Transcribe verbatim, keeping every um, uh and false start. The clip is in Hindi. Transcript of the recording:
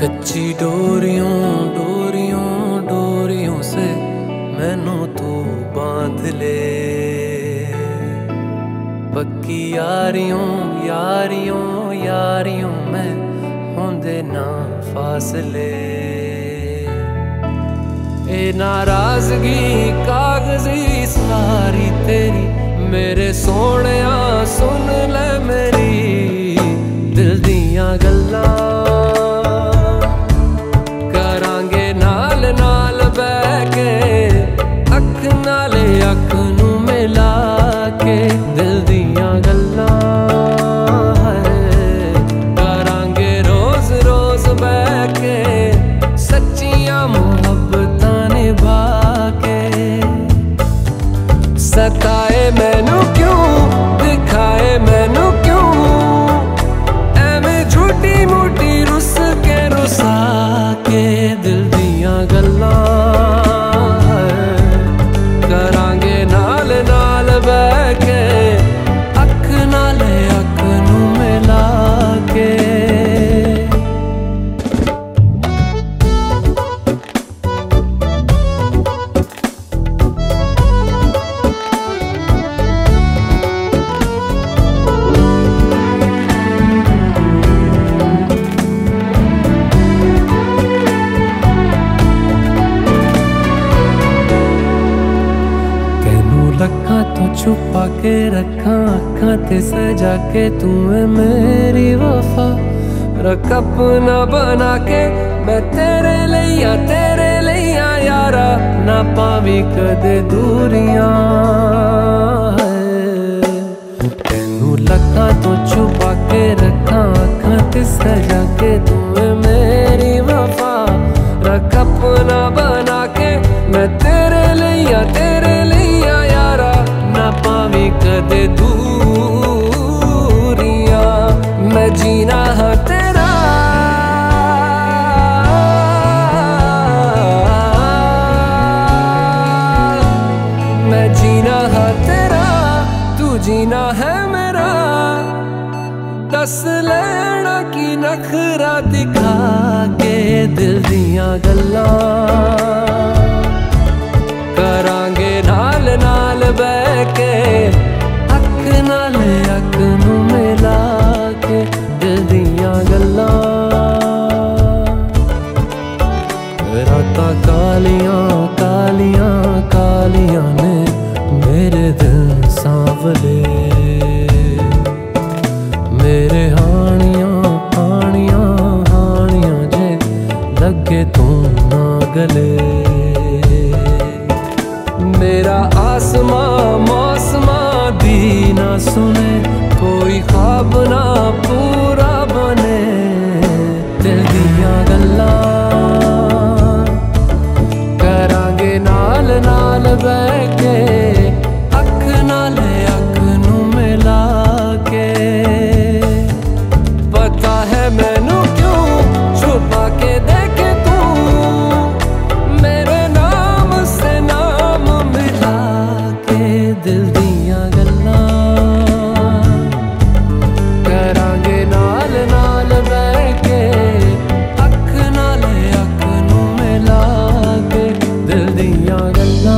कच्ची डोरियों डोरियों डोरियों से मैनू तू बांध ले, पक्की यारियों यारियों यारियों में होंदे ना फासले। ए नाराजगी कागजी सारी तेरी मेरे सोहणिया सुन ले मेरी दिल दियां गल्लां, करांगे नाल नाल बैठ के अख नाले अख नू मिला के दिल दियां गल्लां करांगे रोज रोज बैठ के सच्चियां मुहब्बतां निभा के। सताए मैनू क्यों दिखाए मैनू क्यों एवें झूठी मूठी रुस के रुसा के दिल दियां गल्लां करांगे नाल नाल बैठ के अख नाले अख नू मिला के। छुपा के रखा अखा ते सजा के तू है मेरी वफा, रख अपना बना के मैं तेरे लिया तेरे लिया यारा ना पावी कदे दूरियां। तेनू लखा तो छुपा के रखा अखा ते सजा के तू है मेरी वफा, रख अपना बना के मैं तेरे लिया तेरे लिया यारा ना पावी कदे दूरियां। मैं जीना हाँ तेरा मैं जीना हाँ तेरा तू जीना है मेरा, दस लेना की नखरा दिखा के दिल दियां गल्लां करांगे नाल नाल बैठ के अख नाल अख नू मिला के दिल दियां गल्लां। रातां कालियां कालियां कालियां ने मेरे दिल सांवले, मेरे हानियां हानियां हानियां जे लगे तू ना गले। मेरा आसमां मौसमां दी ना सुने कोई ख्वाब ना पूरा बने दिल दियां गल्लां करांगे नाल नाल बैठ के अख नाल अख नू मिला के। पता है मैनू क्यों छुपा के देखे तू मेरे नाम से नाम मिला के दिल दियां गल्लां करांगे नाल नाल बैठ के अख नाल अख नू मिला के दिल दियां गल्लां।